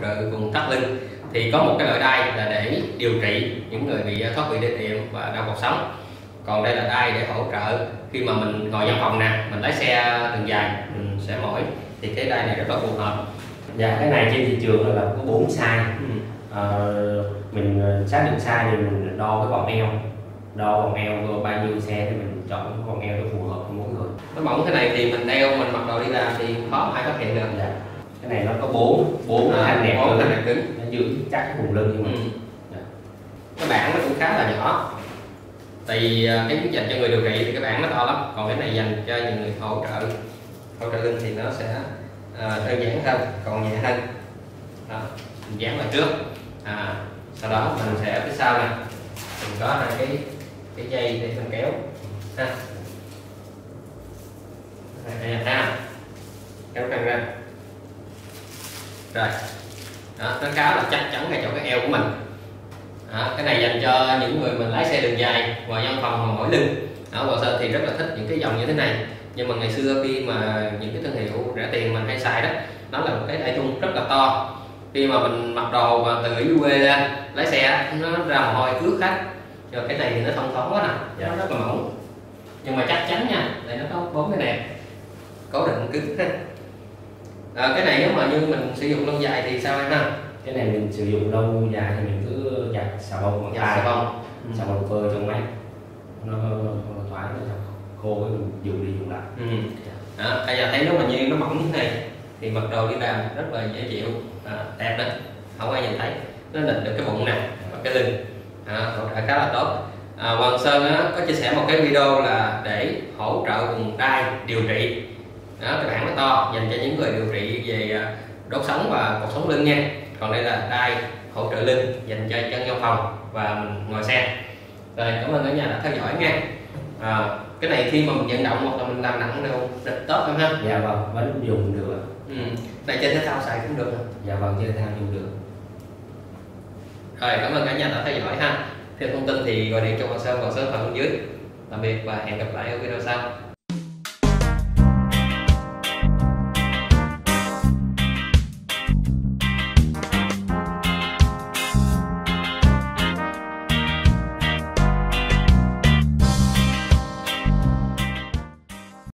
trợ vùng thắt lưng. Thì có một cái loại đai là để điều trị những người bị thoát vị đĩa đệm và đau cột sống. Còn đây là đai để hỗ trợ khi mà mình ngồi văn phòng nè, mình lái xe đường dài mình sẽ mỏi, thì cái đai này rất là phù hợp. Dạ, cái này trên thị trường là có 4 size. Mình xác định size thì mình đo cái vòng eo, bao nhiêu xe thì mình chọn cái vòng eo nó phù hợp với mỗi người. Cái mỏng thế này thì mình đeo, mình mặc đồ đi làm thì khó ai phát hiện được. Dạ. Cái này nó có 4 thanh nẹp cứng, nó giữ chắc cái vùng lưng của mình. Dạ. Cái bảng nó cũng khá là nhỏ, tại vì cái dành cho người điều trị thì cái bảng nó to lắm, còn cái này dành cho những người hỗ trợ lưng thì nó sẽ đơn giản hơn, còn nhẹ hơn. Đó, mình dán vào trước, sau đó mình sẽ phía sau nè, mình có hai cái dây để mình kéo ha, kéo căng ra rồi. Đó, nó khá là chắc chắn ngay chỗ cái eo của mình. Đó, cái này dành cho những người mình lái xe đường dài, ngồi văn phòng mà mỏi lưng. Ở Hoàng Sơn thì rất là thích những cái dòng như thế này, nhưng mà ngày xưa khi mà những cái thương hiệu rẻ tiền mình hay xài đó, nó là một cái đai thun rất là to. Khi mà mình mặc đồ và từ dưới quê ra lái xe nó ra mồ hôi ướt hết. Rồi cái này thì nó thông thoáng quá nè, nó rất là mỏng, nhưng mà chắc chắn nha, đây nó có 4 cái nẹp cố định cứng ha. Cái này nếu mà như mình sử dụng lâu dài thì sao em ha? Cái này mình sử dụng lâu dài thì mình cứ giặt xà bông bằng tay, xà bông phơi trong máy, nó thoải nó khô cái mình dùng đi dùng lại. Đó, bây giờ thấy nếu mà như nó mỏng như thế này thì mặc đồ đi làm rất là dễ chịu, đẹp đấy, không ai nhìn thấy, nó nịnh được cái bụng nè và cái lưng, hỗ trợ khá là tốt. Hoàng Sơn có chia sẻ một cái video là để hỗ trợ vùng đai điều trị. Đó, cái bảng nó to dành cho những người điều trị về đốt sống và cột sống lưng nha. Còn đây là đai hỗ trợ lưng dành cho chân văn phòng và mình ngồi xe. Rồi, cảm ơn cả nhà đã theo dõi nha. Cái này khi mà mình vận động hoặc là mình làm nặng đều tốt không ha? Dạ vâng, vẫn dùng được. Này trên thể thao xài cũng được. Dạ vâng, trên thể thao dùng được. Rồi, cảm ơn cả nhà đã theo dõi ha. Thêm thông tin thì gọi điện cho Hoàng Sơn phần bên dưới. Tạm biệt và hẹn gặp lại ở video sau.